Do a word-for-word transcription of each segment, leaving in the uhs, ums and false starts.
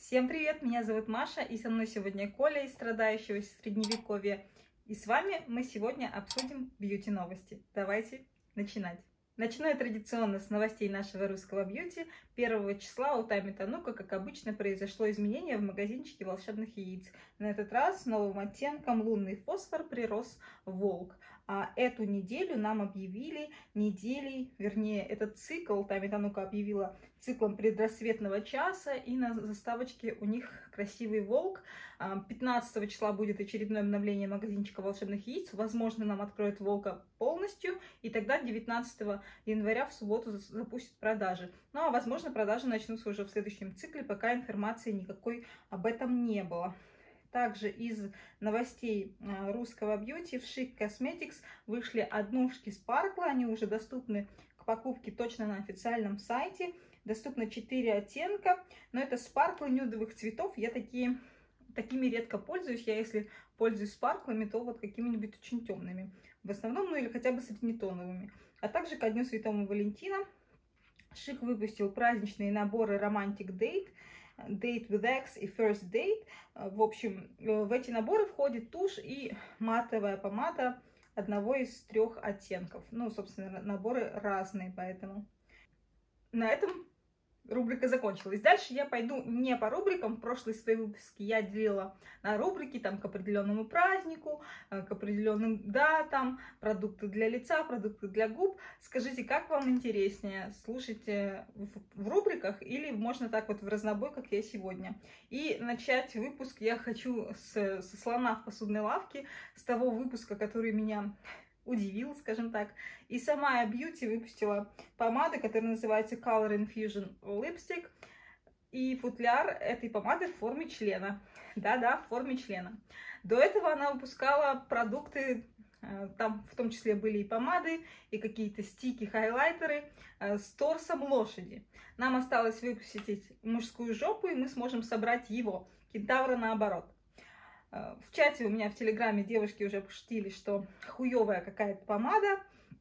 Всем привет, меня зовут Маша, и со мной сегодня Коля из страдающего средневековья. И с вами мы сегодня обсудим бьюти-новости. Давайте начинать. Начну я традиционно с новостей нашего русского бьюти. первого числа у Тами Танука, как обычно, произошло изменение в магазинчике волшебных яиц. На этот раз с новым оттенком лунный фосфор прирос волк. А эту неделю нам объявили неделей, вернее, этот цикл Тами Танука объявила циклом предрассветного часа, и на заставочке у них красивый волк. пятнадцатого числа будет очередное обновление магазинчика волшебных яиц. Возможно, нам откроют волка полностью, и тогда девятнадцатого января в субботу запустят продажи. Ну а возможно, продажи начнутся уже в следующем цикле, пока информации никакой об этом не было. Также из новостей русского бьюти в Chic Cosmetics вышли однушки Sparkle. Они уже доступны к покупке точно на официальном сайте. Доступно четыре оттенка, но это Sparkle нюдовых цветов. Я такие, такими редко пользуюсь. Я если пользуюсь спарклами, то вот какими-нибудь очень темными. В основном, ну или хотя бы среднетоновыми. А также ко Дню Святого Валентина Chic выпустил праздничные наборы Romantic Date, Date with X и First Date. В общем, в эти наборы входит тушь и матовая помада одного из трех оттенков. Ну, собственно, наборы разные, поэтому на этом рубрика закончилась. Дальше я пойду не по рубрикам. В прошлые свои выпуски я делила на рубрики там, к определенному празднику, к определенным датам, продукты для лица, продукты для губ. Скажите, как вам интереснее, слушать в рубриках или можно так вот в разнобой, как я сегодня? И начать выпуск я хочу с, со слона в посудной лавке, с того выпуска, который меня удивил, скажем так. И сама Beauty выпустила помаду, которая называется Color Infusion Lipstick. И футляр этой помады в форме члена. Да-да, в форме члена. До этого она выпускала продукты, там в том числе были и помады, и какие-то стики, хайлайтеры с торсом лошади. Нам осталось выпустить мужскую жопу, и мы сможем собрать его. Кентавра наоборот. В чате у меня в Телеграме девушки уже пошутили, что хуевая какая-то помада.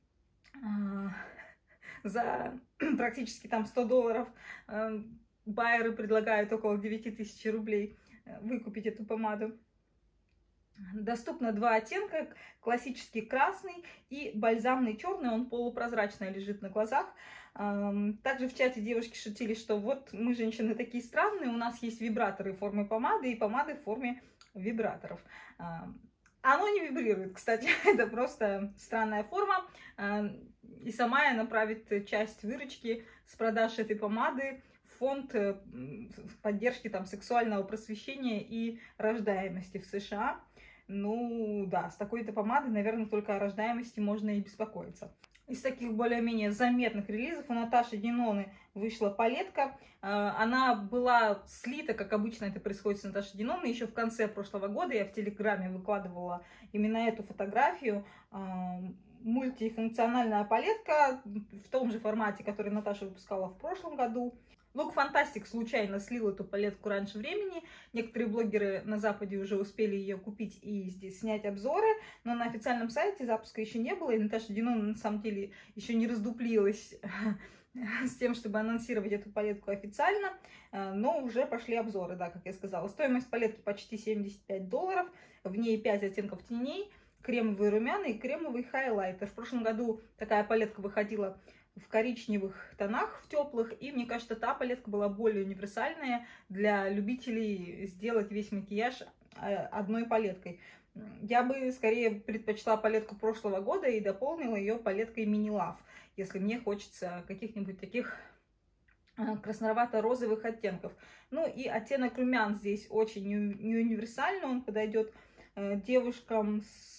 За практически там сто долларов байеры предлагают около девяти тысяч рублей выкупить эту помаду. Доступно два оттенка, классический красный и бальзамный черный, он полупрозрачный, лежит на глазах. Также в чате девушки шутили, что вот мы, женщины, такие странные, у нас есть вибраторы в форме помады и помады в форме вибраторов. Оно не вибрирует, кстати, это просто странная форма. И сама я направит часть выручки с продаж этой помады в фонд поддержки там, сексуального просвещения и рождаемости в США. Ну да, с такой-то помадой, наверное, только о рождаемости можно и беспокоиться. Из таких более-менее заметных релизов у Наташи Диноны вышла палетка. Она была слита, как обычно это происходит с Наташей Диноной, еще в конце прошлого года. Я в Телеграме выкладывала именно эту фотографию. Мультифункциональная палетка в том же формате, который Наташа выпускала в прошлом году. Look Fantastic случайно слил эту палетку раньше времени. Некоторые блогеры на Западе уже успели ее купить и здесь снять обзоры, но на официальном сайте запуска еще не было, и Наташа Динона на самом деле еще не раздуплилась с тем, чтобы анонсировать эту палетку официально, но уже пошли обзоры, да, как я сказала. Стоимость палетки почти семьдесят пять долларов, в ней пять оттенков теней, кремовый румяный и кремовый хайлайтер. В прошлом году такая палетка выходила в коричневых тонах, в теплых, и мне кажется, та палетка была более универсальная для любителей сделать весь макияж одной палеткой. Я бы скорее предпочла палетку прошлого года и дополнила ее палеткой Mini Love, если мне хочется каких-нибудь таких красновато-розовых оттенков. Ну и оттенок румян здесь очень не универсальный, он подойдет девушкам с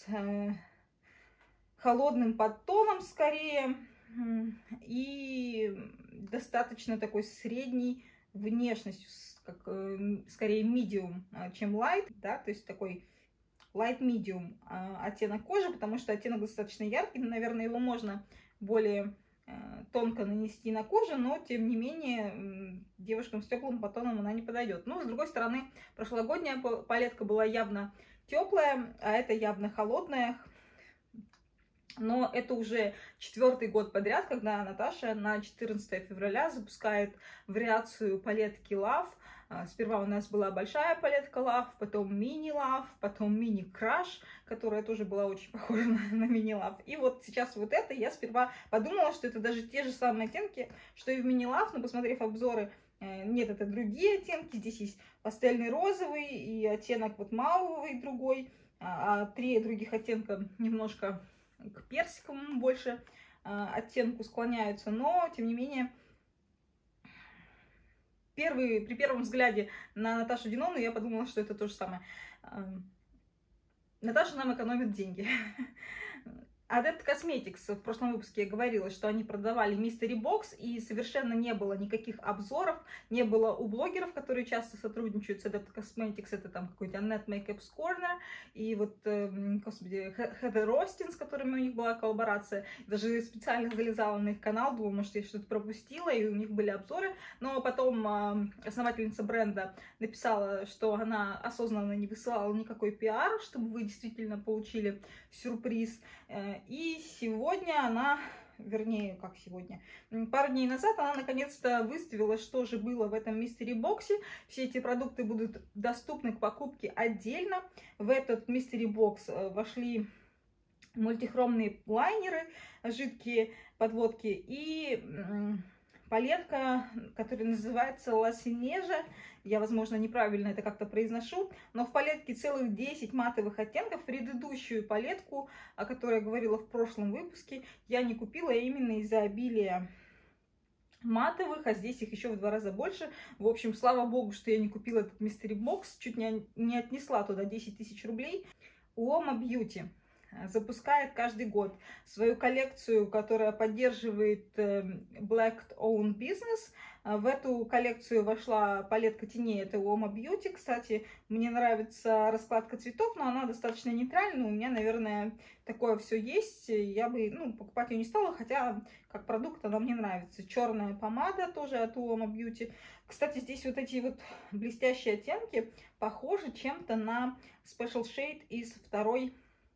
холодным подтоном скорее, и достаточно такой средней внешностью, как, скорее medium, чем light, да, то есть такой light medium оттенок кожи, потому что оттенок достаточно яркий, наверное, его можно более тонко нанести на кожу, но тем не менее девушкам с теплым подтоном она не подойдет. Но с другой стороны, прошлогодняя палетка была явно теплая, а это явно холодная. Но это уже четвертый год подряд, когда Наташа на четырнадцатое февраля запускает вариацию палетки Love Сперва у нас была большая палетка Love, потом мини Love, потом мини Crush, которая тоже была очень похожа на, на мини Love. И вот сейчас вот это я сперва подумала, что это даже те же самые оттенки, что и в мини Love, но посмотрев обзоры, нет, это другие оттенки. Здесь есть пастельный розовый и оттенок вот мауовый другой, а три других оттенка немножко к персиковому больше оттенку склоняются, но тем не менее первый, при первом взгляде на Наташу Денону я подумала, что это то же самое. Наташа нам экономит деньги. Adept Cosmetics, в прошлом выпуске я говорила, что они продавали Mystery Box, и совершенно не было никаких обзоров, не было у блогеров, которые часто сотрудничают с Adept Cosmetics, это там какой-то Annette Makeup's Corner, и вот, э, господи, Heather Austin, с которыми у них была коллаборация, даже специально залезала на их канал, думала, может, я что-то пропустила, и у них были обзоры, но потом э, основательница бренда написала, что она осознанно не высылала никакой пиар, чтобы вы действительно получили сюрприз. И сегодня она, вернее, как сегодня, пару дней назад она наконец-то выставила, что же было в этом мистери боксе. Все эти продукты будут доступны к покупке отдельно. В этот мистери бокс вошли мультихромные лайнеры, жидкие подводки и палетка, которая называется La Cineja. Я, возможно, неправильно это как-то произношу, но в палетке целых десять матовых оттенков. Предыдущую палетку, о которой я говорила в прошлом выпуске, я не купила именно из-за обилия матовых, а здесь их еще в два раза больше. В общем, слава богу, что я не купила этот мистери бокс, чуть не, не отнесла туда десять тысяч рублей. Uoma Beauty запускает каждый год свою коллекцию, которая поддерживает Black Owned Business. В эту коллекцию вошла палетка теней, это Uoma Beauty. Кстати, мне нравится раскладка цветов, но она достаточно нейтральная. У меня, наверное, такое все есть. Я бы, ну, покупать ее не стала, хотя как продукт она мне нравится. Черная помада тоже от Uoma Beauty. Кстати, здесь вот эти вот блестящие оттенки похожи чем-то на Special Shade из второй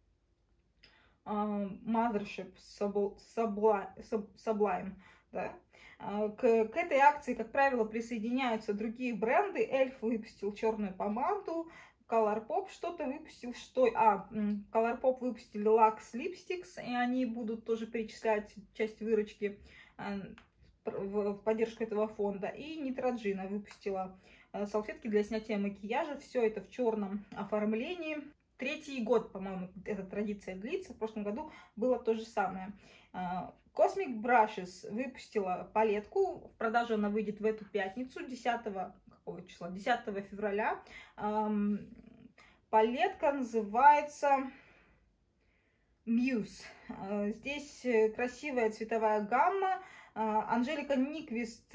Mothership Sublime, да. К, к этой акции, как правило, присоединяются другие бренды. Эльф выпустил черную помаду, Colourpop что-то выпустил, что... А, Colourpop выпустили Lux Lipsticks, и они будут тоже перечислять часть выручки в поддержку этого фонда. И Neutrogena выпустила салфетки для снятия макияжа. Все это в черном оформлении. Третий год, по-моему, эта традиция длится. В прошлом году было то же самое. Cosmic Brushes выпустила палетку. В продажу она выйдет в эту пятницу, десятого, какого числа? десятого февраля. Палетка называется Muse. Здесь красивая цветовая гамма. Анжелика Никвист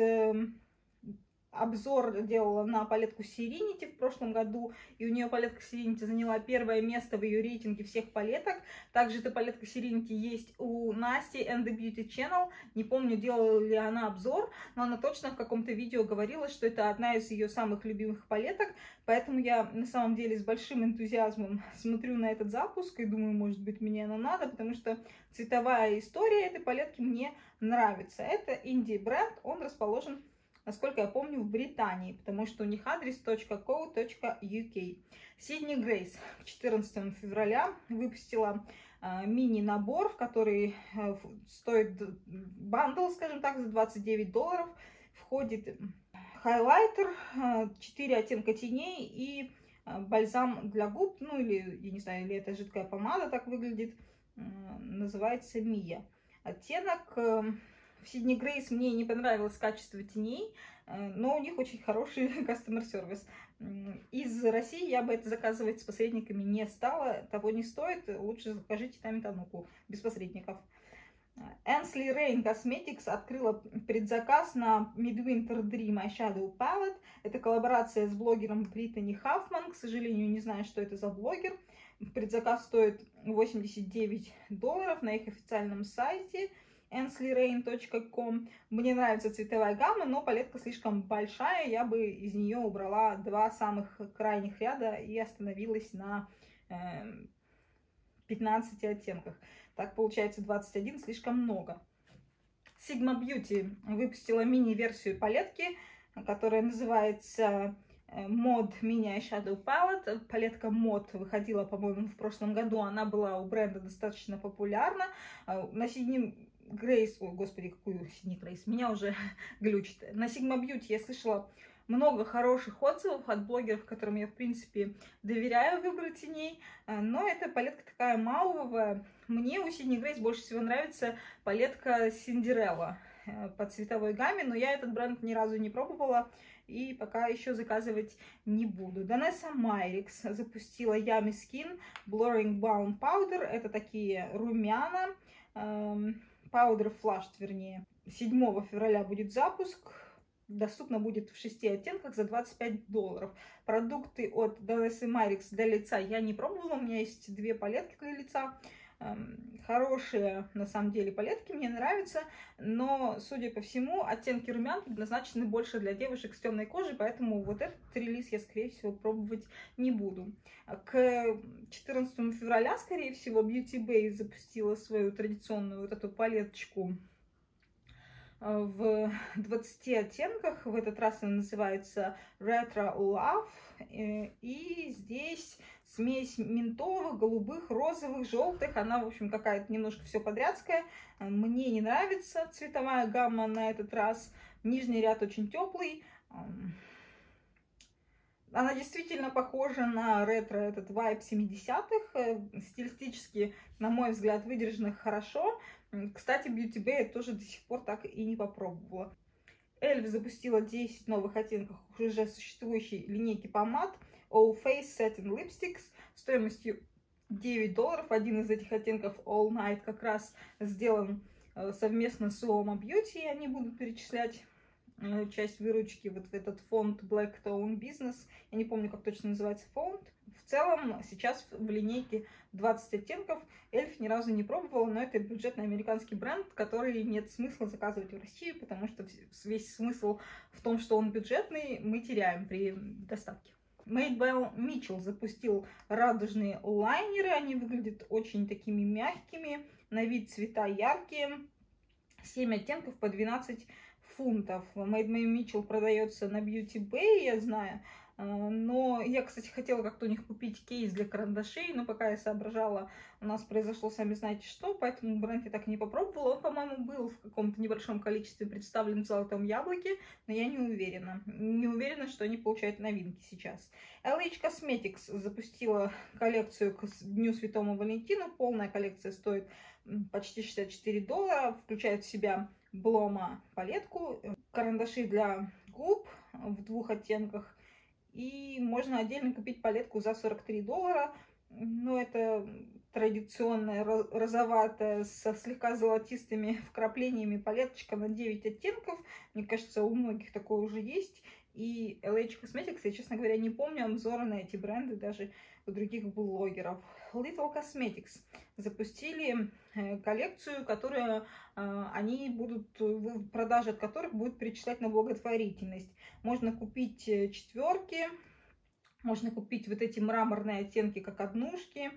обзор делала на палетку Serenity в прошлом году, и у нее палетка Serenity заняла первое место в ее рейтинге всех палеток. Также эта палетка Serenity есть у Насти and the Beauty Channel. Не помню, делала ли она обзор, но она точно в каком-то видео говорила, что это одна из ее самых любимых палеток. Поэтому я на самом деле с большим энтузиазмом смотрю на этот запуск и думаю, может быть, мне она надо, потому что цветовая история этой палетки мне нравится. Это инди-бренд, он расположен, насколько я помню, в Британии, потому что у них адрес точка ко точка ю кей. Sydney Grace четырнадцатого февраля выпустила э, мини-набор, в который э, стоит бандл, скажем так, за двадцать девять долларов. Входит хайлайтер, э, четыре оттенка теней и э, бальзам для губ, ну или, я не знаю, или это жидкая помада так выглядит, э, называется Mia. Оттенок... Э, В Sydney Grace мне не понравилось качество теней, но у них очень хороший customer service. Из России я бы это заказывать с посредниками не стала, того не стоит, лучше закажите там Тануку без посредников. Ansley Rain Cosmetics открыла предзаказ на Midwinter Dream Eyeshadow Palette. Это коллаборация с блогером Британи Хаффман. К сожалению, не знаю, что это за блогер. Предзаказ стоит восемьдесят девять долларов на их официальном сайте энсли рейн точка ком. Мне нравится цветовая гамма, но палетка слишком большая. Я бы из нее убрала два самых крайних ряда и остановилась на э, пятнадцати оттенках. Так получается двадцать один, слишком много. Sigma Beauty выпустила мини-версию палетки, которая называется Mod Mini Eyeshadow Palette. Палетка Mod выходила, по-моему, в прошлом году. Она была у бренда достаточно популярна. На Сидни Грейс, ой, господи, какую Сидни Грейс, меня уже глючит. На Sigma Beauty я слышала много хороших отзывов от блогеров, которым я, в принципе, доверяю выбору теней. Но эта палетка такая маувовая. Мне у Сидни Грейс больше всего нравится палетка Cinderella по цветовой гамме, но я этот бренд ни разу не пробовала и пока еще заказывать не буду. Данесса Майрикс запустила Yummy Skin Blurring Balm Powder. Это такие румяна, эм, Powder Flushed, вернее. седьмого февраля будет запуск. Доступно будет в шести оттенках за двадцать пять долларов. Продукты от Данессы Майрикс для лица я не пробовала. У меня есть две палетки для лица. Хорошие, на самом деле, палетки, мне нравятся, но, судя по всему, оттенки румян предназначены больше для девушек с темной кожей, поэтому вот этот релиз я, скорее всего, пробовать не буду. К четырнадцатому февраля, скорее всего, Beauty Bay запустила свою традиционную вот эту палеточку в двадцати оттенках. В этот раз она называется Retro Love, и здесь смесь ментовых, голубых, розовых, желтых. Она, в общем, какая-то немножко все подрядская. Мне не нравится цветовая гамма на этот раз. Нижний ряд очень теплый. Она действительно похожа на ретро, этот вайб семидесятых. Стилистически, на мой взгляд, выдержана хорошо. Кстати, Beauty Bay я тоже до сих пор так и не попробовала. Эльф запустила десять новых оттенков уже существующей линейки помад All Face Satin Lipsticks стоимостью девять долларов. Один из этих оттенков All Night как раз сделан совместно с Uoma Beauty. И они будут перечислять часть выручки вот в этот фонд Black Tone Business. Я не помню, как точно называется фонд. В целом, сейчас в линейке двадцать оттенков. Эльф ни разу не пробовала, но это бюджетный американский бренд, который нет смысла заказывать в Россию, потому что весь смысл в том, что он бюджетный, мы теряем при доставке. Made by Mitchell запустил радужные лайнеры. Они выглядят очень такими мягкими, на вид цвета яркие. семь оттенков по двенадцать фунтов. Made by Mitchell продается на Beauty Bay, я знаю. Но я, кстати, хотела как-то у них купить кейс для карандашей, но пока я соображала, у нас произошло, сами знаете что, поэтому бренд я так и не попробовала. Он, по-моему, был в каком-то небольшом количестве представлен в золотом яблоке, но я не уверена. Не уверена, что они получают новинки сейчас. эл эйч Cosmetics запустила коллекцию к Дню Святому Валентину. Полная коллекция стоит почти шестьдесят четыре доллара, включает в себя Блома палетку, карандаши для губ в двух оттенках. И можно отдельно купить палетку за сорок три доллара. Ну, это традиционная розоватая со слегка золотистыми вкраплениями палеточка на девять оттенков. Мне кажется, у многих такое уже есть. И эл эйч Cosmetics, я, честно говоря, не помню обзоры на эти бренды даже у других блогеров. Little Cosmetics запустили коллекцию, которую э, они будут, продажи от которых будут перечислять на благотворительность. Можно купить четверки, можно купить вот эти мраморные оттенки, как однушки, э,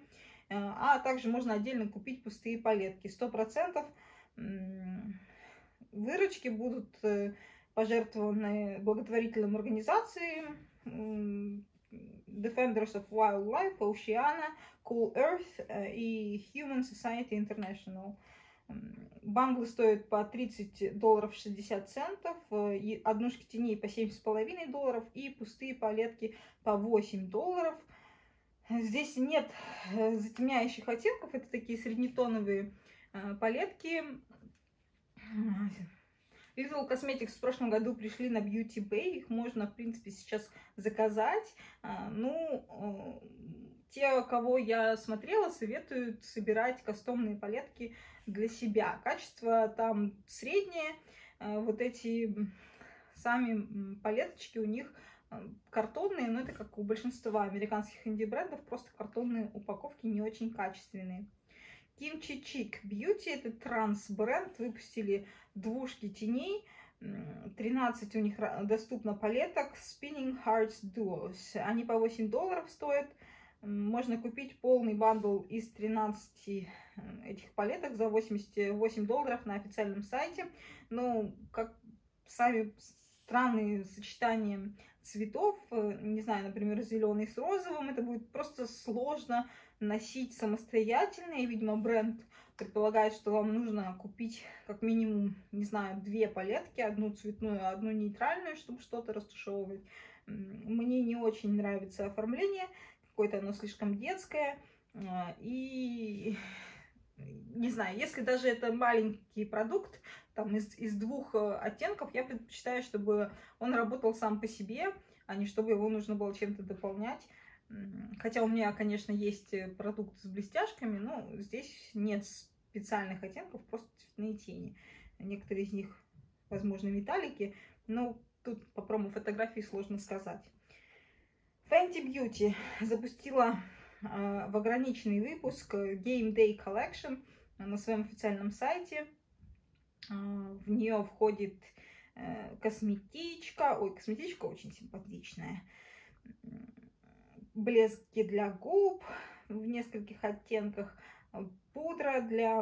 а также можно отдельно купить пустые палетки. сто процентов выручки будут э, пожертвованы благотворительным организациям, Defenders of Wildlife, Oceana, Cool Earth и Human Society International. Банглы стоят по тридцать долларов шестьдесят центов, однушки теней по семь с половиной долларов и пустые палетки по восемь долларов. Здесь нет затемняющих оттенков, это такие среднетоновые палетки. Little Cosmetics в прошлом году пришли на Beauty Bay, их можно, в принципе, сейчас заказать. Ну, те, кого я смотрела, советуют собирать кастомные палетки для себя. Качество там среднее, вот эти сами палеточки у них картонные, но это как у большинства американских инди-брендов, просто картонные упаковки не очень качественные. Kimchi Chic Beauty, это транс-бренд, выпустили двушки теней, тринадцать у них доступно палеток, Spinning Hearts Duos, они по восемь долларов стоят, можно купить полный бандл из тринадцати этих палеток за восемьдесят восемь долларов на официальном сайте, но как сами странные сочетания цветов, не знаю, например, зеленый с розовым, это будет просто сложно носить самостоятельно, и, видимо, бренд предполагает, что вам нужно купить как минимум, не знаю, две палетки, одну цветную, одну нейтральную, чтобы что-то растушевывать. Мне не очень нравится оформление, какое-то оно слишком детское, и не знаю, если даже это маленький продукт, там из, из двух оттенков, я предпочитаю, чтобы он работал сам по себе, а не чтобы его нужно было чем-то дополнять. Хотя у меня, конечно, есть продукт с блестяшками, но здесь нет специальных оттенков, просто цветные тени. Некоторые из них, возможно, металлики, но тут по промо-фотографии сложно сказать. Fenty Beauty запустила э, в ограниченный выпуск Game Day Collection на своем официальном сайте. Э, в нее входит э, косметичка. Ой, косметичка очень симпатичная. Блески для губ в нескольких оттенках, пудра для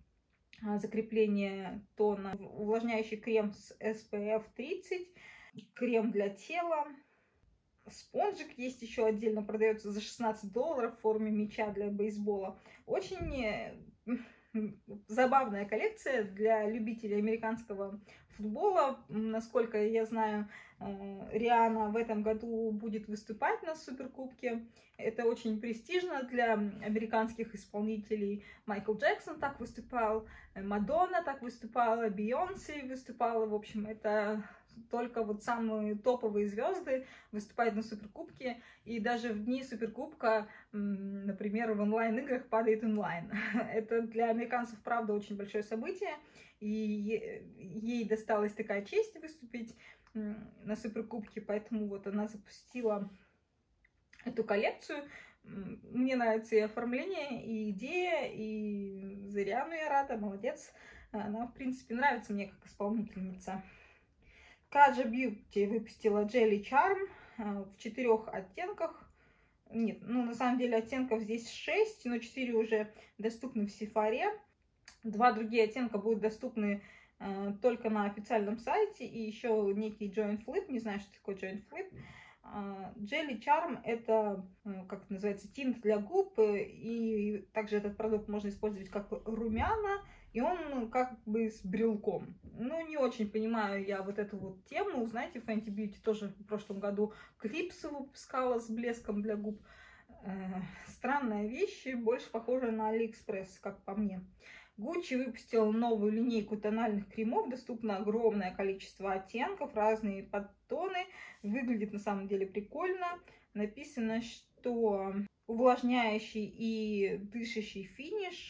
закрепления тона, увлажняющий крем с эс пи эф тридцать, крем для тела, спонжик есть еще отдельно, продается за шестнадцать долларов в форме мяча для бейсбола. Очень забавная коллекция для любителей американского футбола. Насколько я знаю, Риhanna в этом году будет выступать на Суперкубке. Это очень престижно для американских исполнителей. Майкл Джексон так выступал, Мадонна так выступала, Бейонсе выступала. В общем, это только вот самые топовые звезды выступают на Суперкубке. И даже в дни Суперкубка, например, в онлайн-играх падает онлайн. Это для американцев, правда, очень большое событие. И ей досталась такая честь выступить на Суперкубке, поэтому вот она запустила эту коллекцию. Мне нравится и оформление, и идея, и за Риану я рада, молодец. Она, в принципе, нравится мне как исполнительница. Kaja Beauty выпустила Jelly Charm в четырех оттенках. Нет, ну на самом деле оттенков здесь шесть, но четыре уже доступны в Sephora. Два другие оттенка будут доступны э, только на официальном сайте. И еще некий Joint Flip. Не знаю, что такое Joint Flip. Э, Jelly Charm это, э, как это называется, тинт для губ. И также этот продукт можно использовать как румяна. И он как бы с брелком. Ну, не очень понимаю я вот эту вот тему. Знаете, Fenty Beauty тоже в прошлом году клипсы выпускала с блеском для губ. Э, странная вещь, больше похожа на AliExpress, как по мне. Gucci выпустил новую линейку тональных кремов, доступно огромное количество оттенков, разные подтоны. Выглядит на самом деле прикольно. Написано, что увлажняющий и дышащий финиш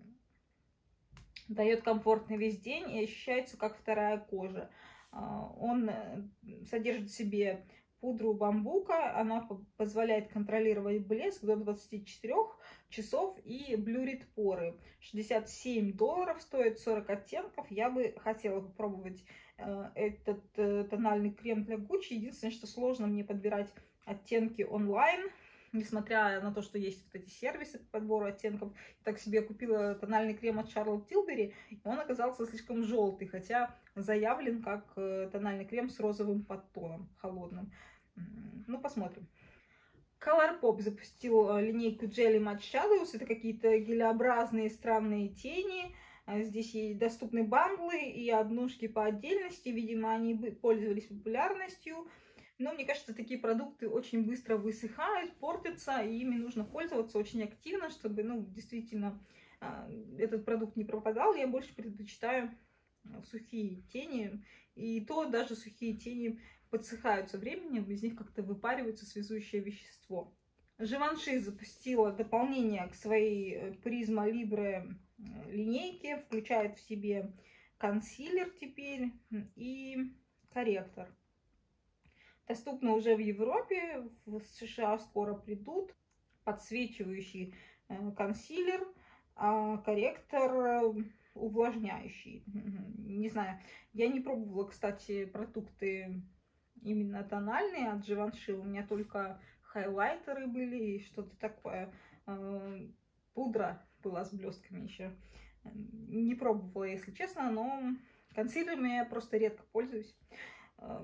дает комфортный весь день и ощущается как вторая кожа. Он содержит в себе пудру бамбука, она позволяет контролировать блеск до двадцати четырёх часов и блюрит поры. шестьдесят семь долларов стоит, сорок оттенков. Я бы хотела попробовать этот тональный крем для Gucci. Единственное, что сложно мне подбирать оттенки онлайн. Несмотря на то, что есть вот эти сервисы по подбору оттенков, я так себе купила тональный крем от Charlotte Tilbury, и он оказался слишком желтый, хотя заявлен как тональный крем с розовым подтоном, холодным. Ну, посмотрим. Colourpop запустил линейку Jelly Matte Shadows. Это какие-то гелеобразные странные тени. Здесь есть доступны банглы и однушки по отдельности. Видимо, они пользовались популярностью. Но мне кажется, такие продукты очень быстро высыхают, портятся, и ими нужно пользоваться очень активно, чтобы, ну, действительно этот продукт не пропадал. Я больше предпочитаю сухие тени, и то даже сухие тени подсыхают со временем, из них как-то выпаривается связующее вещество. Givenchy запустила дополнение к своей Prisma Libre линейке, включает в себе консилер теперь и корректор. Доступно уже в Европе, в США скоро придут подсвечивающий консилер, а корректор увлажняющий. Не знаю, я не пробовала, кстати, продукты именно тональные от Givenchy. У меня только хайлайтеры были и что-то такое. Пудра была с блестками еще. Не пробовала, если честно, но консилерами я просто редко пользуюсь.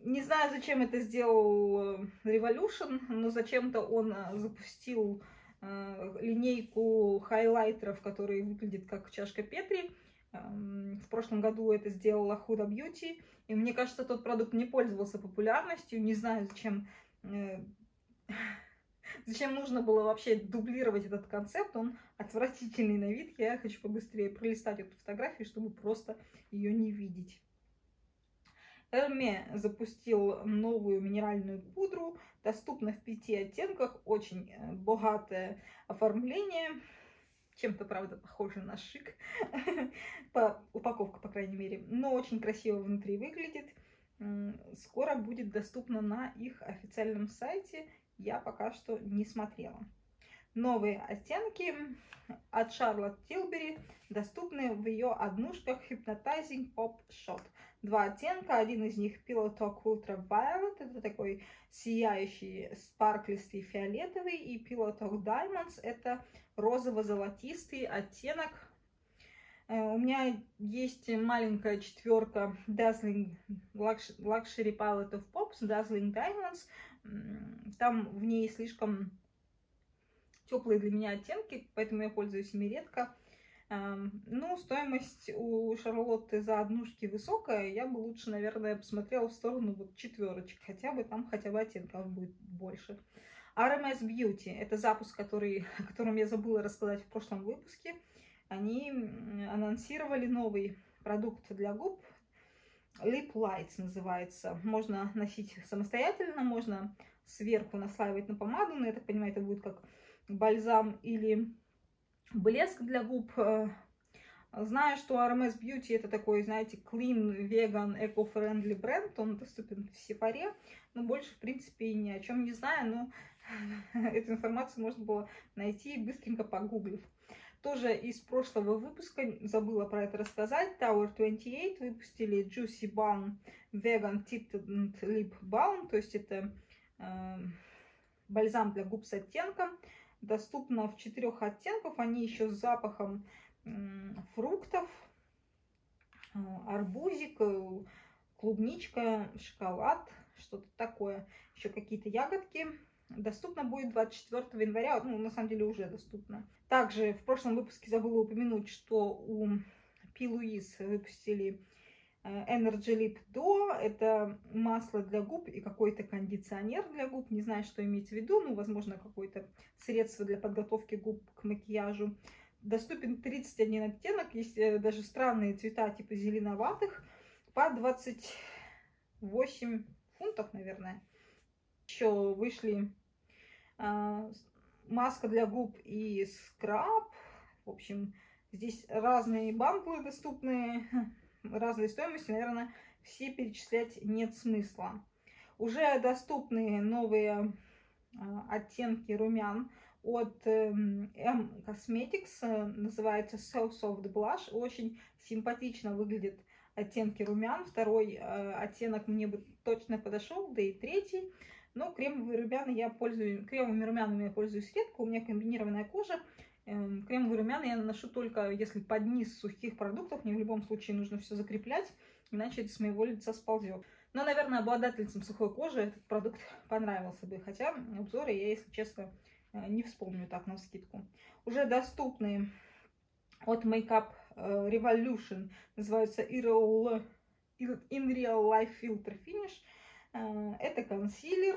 Не знаю, зачем это сделал Revolution, но зачем-то он запустил э, линейку хайлайтеров, которые выглядят как чашка Петри. Эм, в прошлом году это сделала Huda Beauty. И мне кажется, тот продукт не пользовался популярностью. Не знаю, зачем, э, зачем нужно было вообще дублировать этот концепт. Он отвратительный на вид. Я хочу побыстрее пролистать эту фотографию, чтобы просто ее не видеть. Hermé запустил новую минеральную пудру, доступна в пяти оттенках, очень богатое оформление, чем-то, правда, похоже на шик, по, упаковка, по крайней мере, но очень красиво внутри выглядит. Скоро будет доступна на их официальном сайте, я пока что не смотрела. Новые оттенки от Charlotte Tilbury доступны в ее однушках Hypnotizing Pop Shot. Два оттенка, один из них Pillow Talk Ultra Violet, это такой сияющий, спарклистый фиолетовый, и Pillow Talk Diamonds, это розово-золотистый оттенок. У меня есть маленькая четверка Dazzling Luxury Palette of Pops, Dazzling Diamonds. Там в ней слишком теплые для меня оттенки, поэтому я пользуюсь ими редко. Ну, стоимость у Шарлотты за однушки высокая, я бы лучше, наверное, посмотрела в сторону вот четверочек, хотя бы там хотя бы оттенков будет больше. ар эм эс Beauty, это запуск, который, о котором я забыла рассказать в прошлом выпуске. Они анонсировали новый продукт для губ, Lip Lights называется. Можно носить самостоятельно, можно сверху наслаивать на помаду, но я так понимаю, это будет как бальзам или блеск для губ. Знаю, что ар эм эс Beauty это такой, знаете, clean, vegan, eco-friendly бренд. Он доступен в Sephora, но больше, в принципе, ни о чем не знаю. Но эту информацию можно было найти, быстренько погуглив. Тоже из прошлого выпуска, забыла про это рассказать, Tower двадцать восемь выпустили Juicy Balm Vegan Tinted Lip Balm. То есть это э, бальзам для губ с оттенком. Доступно в четырех оттенках, они еще с запахом фруктов, арбузик, клубничка, шоколад, что-то такое, еще какие-то ягодки. Доступно будет двадцать четвёртого января, ну, на самом деле уже доступно. Также в прошлом выпуске забыла упомянуть, что у P. Louise выпустили Energy Lip Duo, это масло для губ и какой-то кондиционер для губ, не знаю, что имеется в виду, ну, возможно, какое-то средство для подготовки губ к макияжу. Доступен тридцать один оттенок, есть даже странные цвета типа зеленоватых, по двадцать восемь фунтов, наверное. Еще вышли э, маска для губ и скраб, в общем, здесь разные бандлы доступны, разные стоимости, наверное, все перечислять нет смысла. Уже доступны новые э, оттенки румян от э, M Cosmetics, э, называется So Soft Blush, очень симпатично выглядят оттенки румян. Второй э, оттенок мне бы точно подошел, да и третий. Но кремовые румяна я пользуюсь, кремовыми румянами я пользуюсь редко, у меня комбинированная кожа. Кремовые румяна я наношу только если под низ сухих продуктов. Мне в любом случае нужно все закреплять, иначе это с моего лица сползет. Но, наверное, обладательницам сухой кожи этот продукт понравился бы. Хотя обзоры я, если честно, не вспомню так навскидку. Уже доступны от Makeup Revolution, называется In Real Life Filter Finish. Это консилер.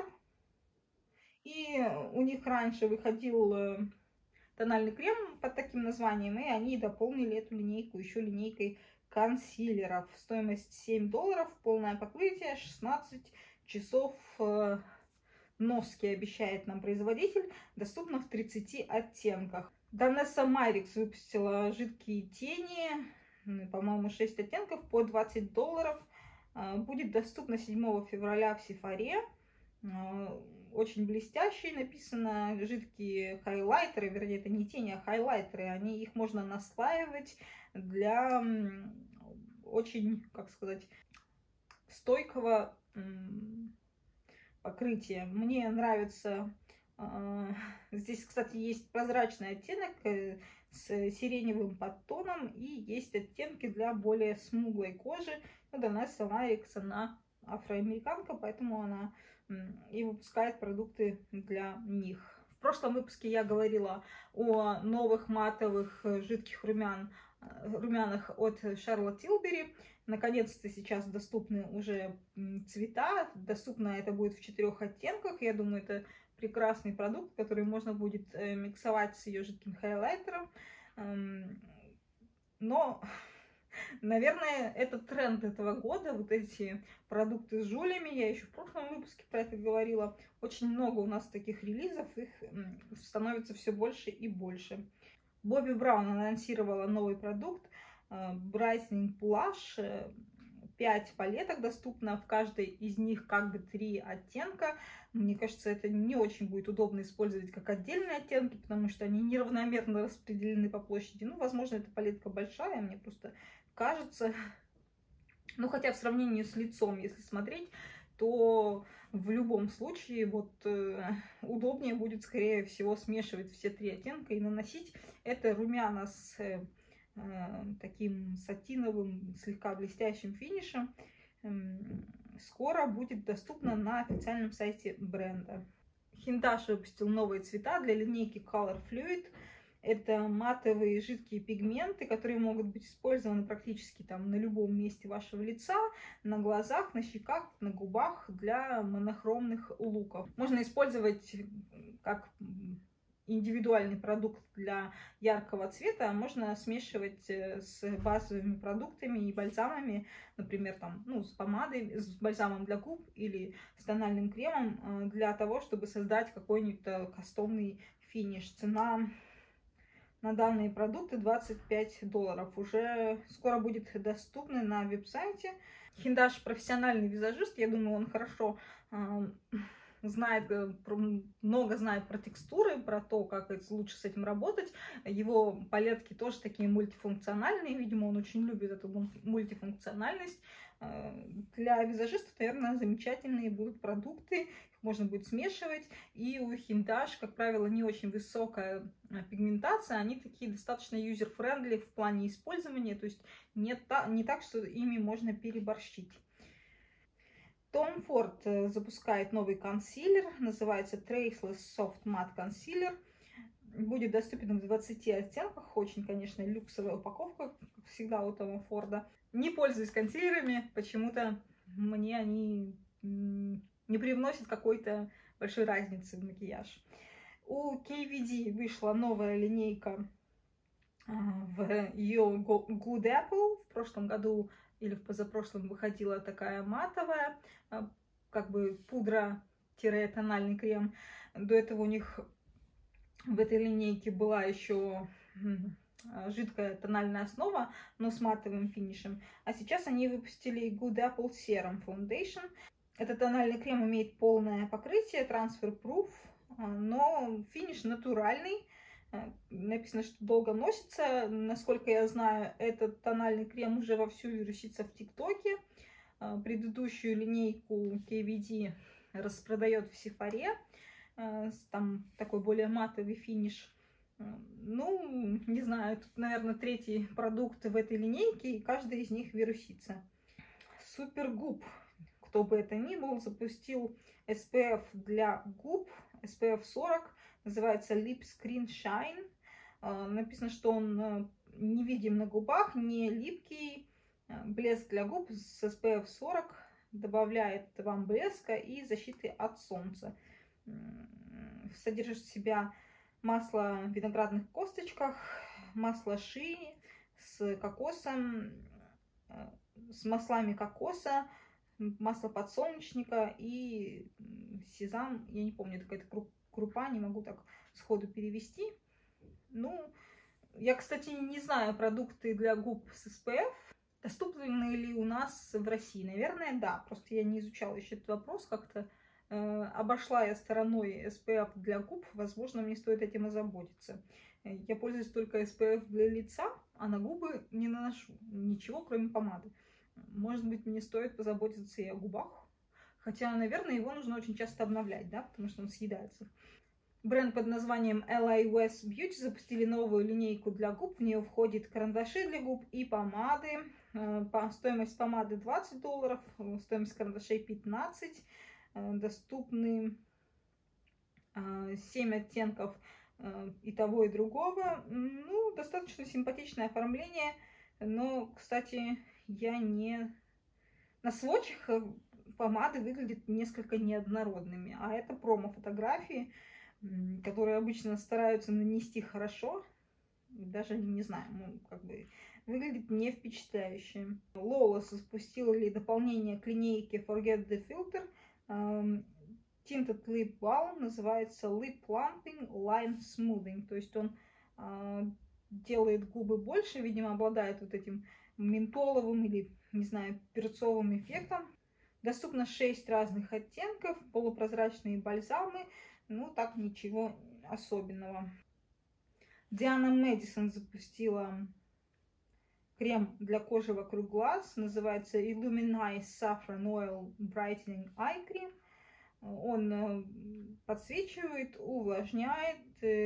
И у них раньше выходил тональный крем под таким названием, и они дополнили эту линейку еще линейкой консилеров. Стоимость семь долларов, полное покрытие, шестнадцать часов носки обещает нам производитель. Доступно в тридцати оттенках. Danessa Myricks выпустила жидкие тени, по-моему, шесть оттенков по двадцать долларов. Будет доступно седьмого февраля в Sephora. Очень блестящие, написано жидкие хайлайтеры, вернее, это не тени, а хайлайтеры. Они, их можно наслаивать для очень, как сказать, стойкого покрытия. Мне нравится, здесь, кстати, есть прозрачный оттенок с сиреневым подтоном и есть оттенки для более смуглой кожи. Danessa Myricks, она афроамериканка, поэтому она и выпускает продукты для них. В прошлом выпуске я говорила о новых матовых жидких румян, румянах от Charlotte Tilbury. Наконец-то сейчас доступны уже цвета. Доступно это будет в четырех оттенках. Я думаю, это прекрасный продукт, который можно будет миксовать с ее жидким хайлайтером. Но, наверное, это тренд этого года. Вот эти продукты с жулями. Я еще в прошлом выпуске про это говорила. Очень много у нас таких релизов. Их становится все больше и больше. Бобби Браун анонсировала новый продукт Brightening Plush. пять палеток доступно, в каждой из них как бы три оттенка. Мне кажется, это не очень будет удобно использовать как отдельные оттенки, потому что они неравномерно распределены по площади. Ну, возможно, эта палетка большая, мне просто кажется. Ну, хотя в сравнении с лицом, если смотреть, то в любом случае вот э, удобнее будет, скорее всего, смешивать все три оттенка и наносить. Это румяна с э, таким сатиновым, слегка блестящим финишем. Скоро будет доступно на официальном сайте бренда. Хиндаш выпустил новые цвета для линейки Color Fluid. Это матовые жидкие пигменты, которые могут быть использованы практически там на любом месте вашего лица, на глазах, на щеках, на губах для монохромных луков. Можно использовать как индивидуальный продукт для яркого цвета, можно смешивать с базовыми продуктами и бальзамами, например, там, ну, с помадой, с бальзамом для губ или с тональным кремом, для того, чтобы создать какой-нибудь кастомный финиш. Цена на данные продукты двадцать пять долларов. Уже скоро будет доступны на веб-сайте. Хиндаш профессиональный визажист, я думаю, он хорошо э, знает, много знает про текстуры, про то, как лучше с этим работать. Его палетки тоже такие мультифункциональные, видимо, он очень любит эту мультифункциональность. Для визажистов, наверное, замечательные будут продукты, их можно будет смешивать. И у Хиндаш, как правило, не очень высокая пигментация, они такие достаточно юзер-френдли в плане использования, то есть не, та, не так, что ими можно переборщить. Tom Ford запускает новый консилер, называется Traceless Soft Matte Concealer. Будет доступен в двадцати оттенках. Очень, конечно, люксовая упаковка, как всегда у Тома Форда. Не пользуюсь консилерами, почему-то мне они не привносят какой-то большой разницы в макияж. У кей ви ди вышла новая линейка в ее Good Apple. В прошлом году или в позапрошлом выходила такая матовая, как бы пудра-тональный крем. До этого у них в этой линейке была еще жидкая тональная основа, но с матовым финишем. А сейчас они выпустили Good Apple Serum Foundation. Этот тональный крем имеет полное покрытие, трансфер-пруф, но финиш натуральный. Написано, что долго носится. Насколько я знаю, этот тональный крем уже вовсю вирусится в ТикТоке. Предыдущую линейку кей ви ди распродает в Сефаре. Там такой более матовый финиш. Ну, не знаю, тут, наверное, третий продукт в этой линейке, и каждый из них вирусится. Супергуб, кто бы это ни был, запустил эс пи эф для губ, эс пи эф сорок, называется Lip Screen Shine. Написано, что он невидим на губах, не липкий. Блеск для губ с эс пи эф сорок добавляет вам блеска и защиты от солнца. Содержит в себя масло в виноградных косточках, масло ши с кокосом, с маслами кокоса, масло подсолнечника и сезам. Я не помню, это какая-то крупа, не могу так сходу перевести. Ну, я, кстати, не знаю продукты для губ с эс пи эф. Доступны ли у нас в России? Наверное, да. Просто я не изучала еще этот вопрос как-то. Обошла я стороной эс пи эф для губ, возможно, мне стоит этим озаботиться. Я пользуюсь только эс пи эф для лица, а на губы не наношу ничего, кроме помады. Может быть, мне стоит позаботиться и о губах, хотя, наверное, его нужно очень часто обновлять, да, потому что он съедается. Бренд под названием эл эй West Beauty запустили новую линейку для губ. В нее входит карандаши для губ и помады. Стоимость помады двадцать долларов, стоимость карандашей пятнадцать. Доступны семь оттенков и того, и другого. Ну, достаточно симпатичное оформление, но, кстати, я не... На сводчах помады выглядят несколько неоднородными, а это промо-фотографии, которые обычно стараются нанести хорошо, даже не знаю, ну, как бы выглядит не впечатляюще. Lola запустила ли дополнение к линейке Forget the Filter. Tinted Lip Balm называется Lip Plumping Line Smoothing, то есть он э, делает губы больше, видимо, обладает вот этим ментоловым или, не знаю, перцовым эффектом. Доступно шесть разных оттенков, полупрозрачные бальзамы, ну так ничего особенного. Диана Мэдисон запустила крем для кожи вокруг глаз, называется Illuminize Saffron Oil Brightening Eye Cream. Он подсвечивает, увлажняет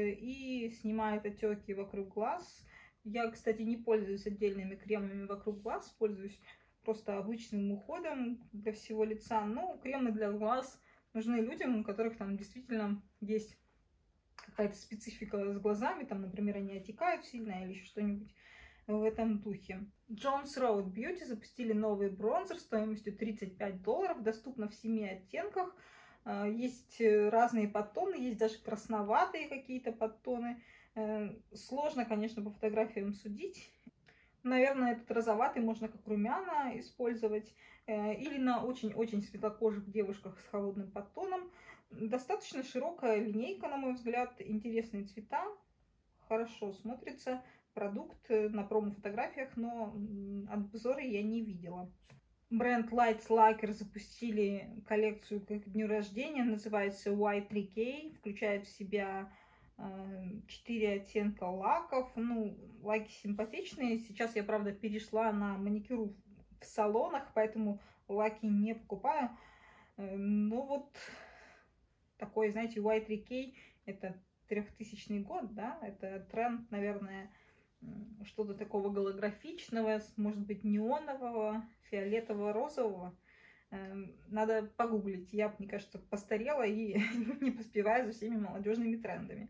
и снимает отеки вокруг глаз. Я, кстати, не пользуюсь отдельными кремами вокруг глаз, пользуюсь просто обычным уходом для всего лица. Но кремы для глаз нужны людям, у которых там действительно есть какая-то специфика с глазами, там, например, они отекают сильно или еще что-нибудь в этом духе. Jones Road Beauty запустили новый бронзер стоимостью тридцать пять долларов, доступно в семи оттенках. Есть разные подтоны, есть даже красноватые какие-то подтоны. Сложно, конечно, по фотографиям судить. Наверное, этот розоватый можно как румяна использовать или на очень-очень светлокожих девушках с холодным подтоном. Достаточно широкая линейка, на мой взгляд, интересные цвета, хорошо смотрится продукт на промо-фотографиях, но обзоры я не видела. Бренд Lights Laker запустили коллекцию к дню рождения, называется уай три кей, включает в себя четыре оттенка лаков. Ну, лаки симпатичные. Сейчас я, правда, перешла на маникюр в салонах, поэтому лаки не покупаю. Но вот такой, знаете, уай три кей это трехтысячный год, да, это тренд, наверное, что-то такого голографичного, может быть, неонового, фиолетового, розового. Надо погуглить. Я, мне кажется, постарела и не поспеваю за всеми молодежными трендами.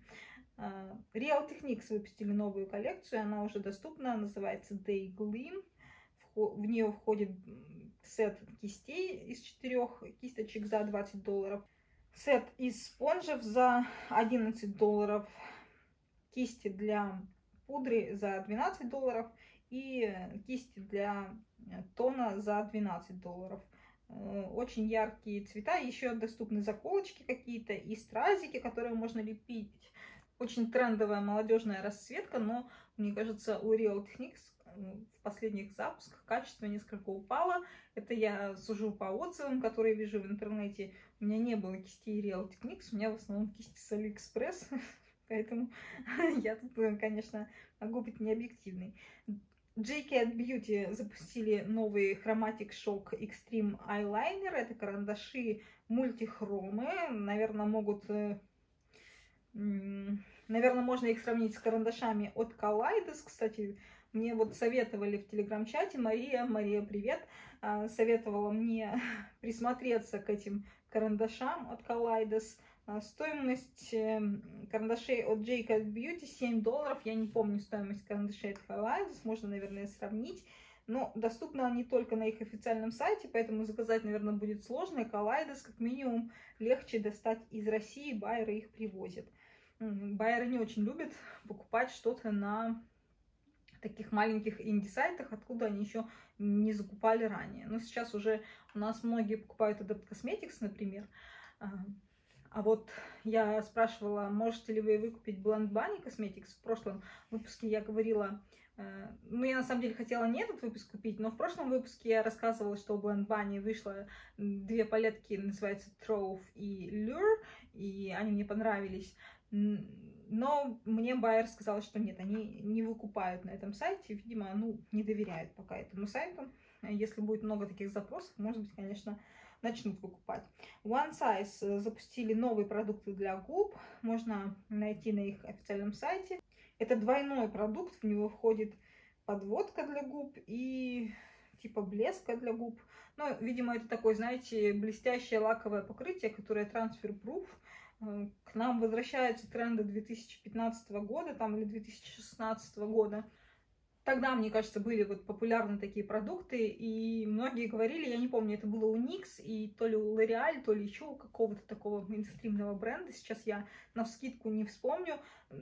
Real Techniques выпустили новую коллекцию, она уже доступна, называется Day Gleam. В нее входит сет кистей из четырех кисточек за двадцать долларов, сет из спонжев за одиннадцать долларов, кисти для пудры за двенадцать долларов и кисти для тона за двенадцать долларов. Очень яркие цвета, еще доступны заколочки какие-то и стразики, которые можно лепить. Очень трендовая молодежная расцветка, но мне кажется, у Real Techniques в последних запусках качество несколько упало. Это я сужу по отзывам, которые вижу в интернете. У меня не было кистей Real Techniques, у меня в основном кисти с AliExpress, поэтому я тут, конечно, могу быть необъективной. джей кей Beauty запустили новый Chromatic Shock Extreme Eyeliner. Это карандаши мультихромы. Наверное, могут... Наверное, можно их сравнить с карандашами от Kaleidos. Кстати, мне вот советовали в телеграм-чате, Мария, Мария, привет, советовала мне присмотреться к этим карандашам от Kaleidos. Стоимость карандашей от джей кей Beauty семь долларов. Я не помню стоимость карандашей от Kaleidos, можно, наверное, сравнить. Но доступны они только на их официальном сайте, поэтому заказать, наверное, будет сложно. Kaleidos, как минимум, легче достать из России, байеры их привозят. Байеры не очень любят покупать что-то на таких маленьких инди-сайтах, откуда они еще не закупали ранее. Но сейчас уже у нас многие покупают Adept Cosmetics, например. А вот я спрашивала, можете ли вы выкупить Blend Bunny Cosmetics. В прошлом выпуске я говорила, ну я на самом деле хотела не этот выпуск купить, но в прошлом выпуске я рассказывала, что у Blend Bunny вышло две палетки, называется Trove и Lure, и они мне понравились. Но мне байер сказал, что нет, они не выкупают на этом сайте, видимо, ну, не доверяют пока этому сайту. Если будет много таких запросов, может быть, конечно, начнут выкупать. One Size запустили новые продукты для губ, можно найти на их официальном сайте. Это двойной продукт, в него входит подводка для губ и типа блеска для губ. Ну, видимо, это такое, знаете, блестящее лаковое покрытие, которое transfer-proof. К нам возвращаются тренды две тысячи пятнадцатого года там, или две тысячи шестнадцатого года. Тогда, мне кажется, были вот популярны такие продукты, и многие говорили, я не помню, это было у Никс, и то ли у L'Oreal, то ли еще у какого-то такого мейнстримного бренда, сейчас я навскидку не вспомню,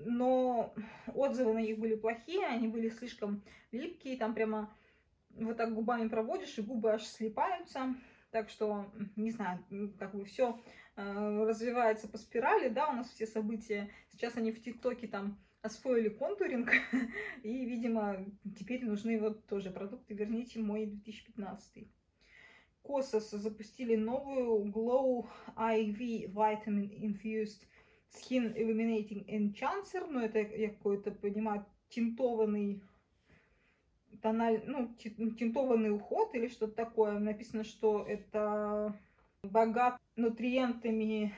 но отзывы на них были плохие, они были слишком липкие, там прямо вот так губами проводишь, и губы аж слипаются, так что, не знаю, как бы все э, развивается по спирали, да, у нас все события, сейчас они в ТикТоке там освоили контуринг, и, видимо, теперь нужны вот тоже продукты. Верните мой две тысячи пятнадцатый. Kosas запустили новую Glow ай ви Vitamin Infused Skin Illuminating Enhancer. Ну, это я какой-то, понимаю, тинтованный тональ, ну, тинтованный уход или что-то такое. Написано, что это богат нутриентами,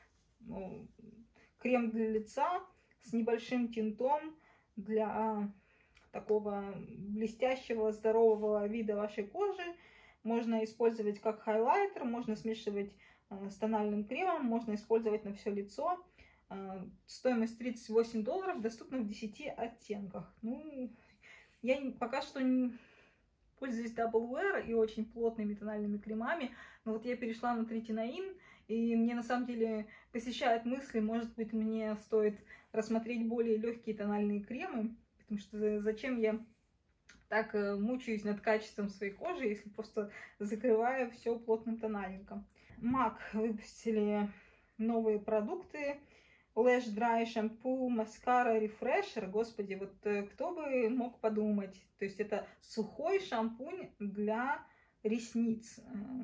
ну, крем для лица с небольшим тинтом для такого блестящего, здорового вида вашей кожи. Можно использовать как хайлайтер, можно смешивать э, с тональным кремом, можно использовать на все лицо. Э, стоимость тридцать восемь долларов, доступна в десяти оттенках. Ну, я пока что не пользуюсь Double Wear и очень плотными тональными кремами, но вот я перешла на третинаин, и мне на самом деле посещают мысли, может быть, мне стоит рассмотреть более легкие тональные кремы, потому что зачем я так мучаюсь над качеством своей кожи, если просто закрываю все плотным тональником. мак выпустили новые продукты. Lash Dry шампу, маскара, рефрешер. Господи, вот кто бы мог подумать. То есть это сухой шампунь для ресниц.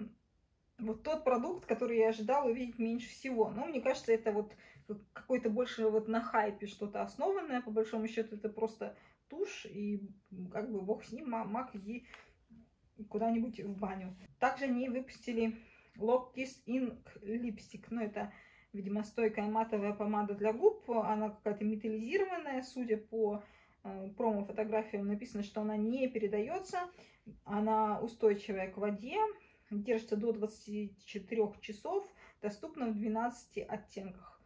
Вот тот продукт, который я ожидала увидеть меньше всего. Но мне кажется, это вот какой-то больше вот на хайпе что-то основанное. По большому счету это просто тушь. И как бы бог с ним, мак, иди куда-нибудь в баню. Также они выпустили Lock Kiss Ink липстик. Ну, это, видимо, стойкая матовая помада для губ. Она какая-то металлизированная. Судя по э, промо-фотографиям написано, что она не передается. Она устойчивая к воде. Держится до двадцати четырёх часов. Доступна в двенадцати оттенках.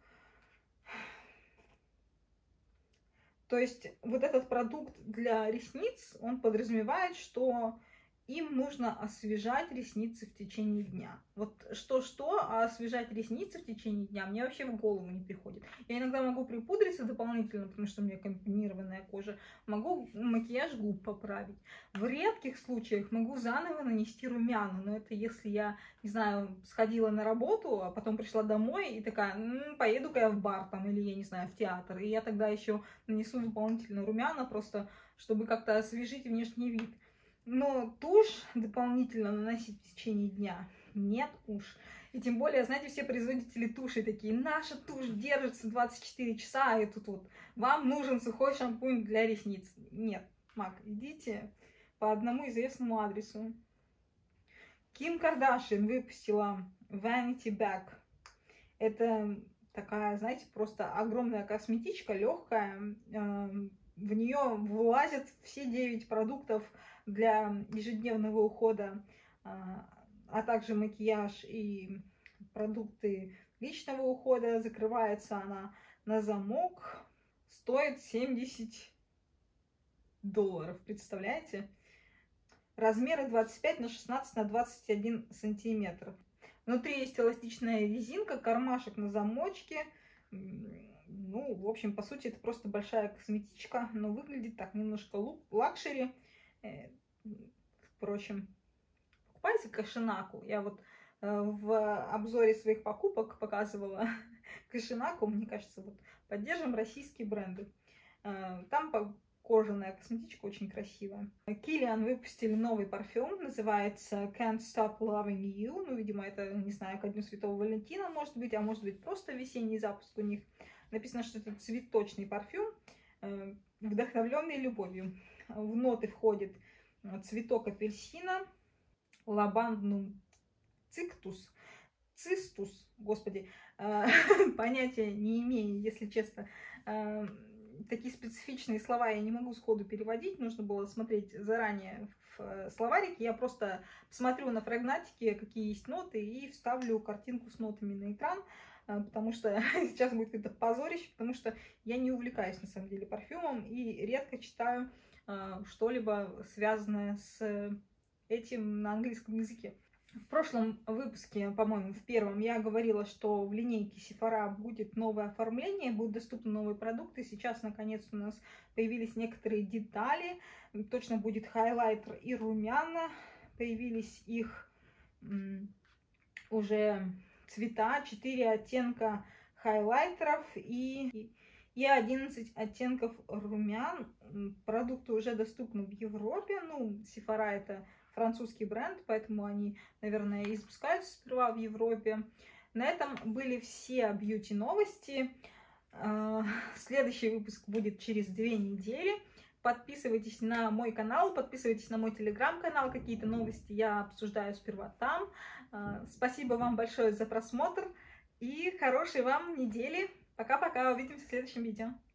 То есть вот этот продукт для ресниц, он подразумевает, что им нужно освежать ресницы в течение дня. Вот что-что, а освежать ресницы в течение дня мне вообще в голову не приходит. Я иногда могу припудриться дополнительно, потому что у меня комбинированная кожа. Могу макияж губ поправить. В редких случаях могу заново нанести румяна. Но это если я, не знаю, сходила на работу, а потом пришла домой и такая, м-м, поеду-ка я в бар там, или, я не знаю, в театр. И я тогда еще нанесу дополнительно румяна, просто чтобы как-то освежить внешний вид. Но тушь дополнительно наносить в течение дня нет уж. И тем более, знаете, все производители туши такие, наша тушь держится двадцать четыре часа, и тут вот вам нужен сухой шампунь для ресниц. Нет, мак, идите по одному известному адресу. Ким Кардашьян выпустила Vanity Bag. Это такая, знаете, просто огромная косметичка, легкая. В нее влазят все девять продуктов для ежедневного ухода, а также макияж и продукты личного ухода. Закрывается она на замок. Стоит семьдесят долларов, представляете? Размеры двадцать пять на шестнадцать на двадцать один сантиметр. Внутри есть эластичная резинка, кармашек на замочке. Ну, в общем, по сути, это просто большая косметичка, но выглядит так немножко лакшери. Впрочем, покупайте Кашинаку. Я вот в обзоре своих покупок показывала Кашинаку. Мне кажется, вот поддержим российские бренды. Там кожаная косметичка очень красивая. Kilian выпустили новый парфюм, называется Can't Stop Loving You. Ну, видимо, это, не знаю, ко Дню Святого Валентина, может быть, а может быть, просто весенний запуск у них. Написано, что это цветочный парфюм, вдохновленный любовью. В ноты входит цветок апельсина, лабандум циктус, цистус, господи, понятия не имею, если честно. такие специфичные слова я не могу сходу переводить, нужно было смотреть заранее в словарике. Я просто посмотрю на фрагматике, какие есть ноты, и вставлю картинку с нотами на экран, потому что сейчас будет какое-то позорище, потому что я не увлекаюсь на самом деле парфюмом и редко читаю что-либо связанное с этим на английском языке. В прошлом выпуске, по-моему, в первом, я говорила, что в линейке Sephora будет новое оформление, будут доступны новые продукты. Сейчас, наконец, у нас появились некоторые детали. Точно будет хайлайтер и румяна. Появились их уже цвета, четыре оттенка хайлайтеров и, и одиннадцать оттенков румян. Продукты уже доступны в Европе. Ну, Sephora — это французский бренд, поэтому они, наверное, и запускаются сперва в Европе. На этом были все бьюти-новости. Следующий выпуск будет через две недели. Подписывайтесь на мой канал, подписывайтесь на мой телеграм-канал. Какие-то новости я обсуждаю сперва там. Спасибо вам большое за просмотр и хорошей вам недели. Пока-пока, увидимся в следующем видео.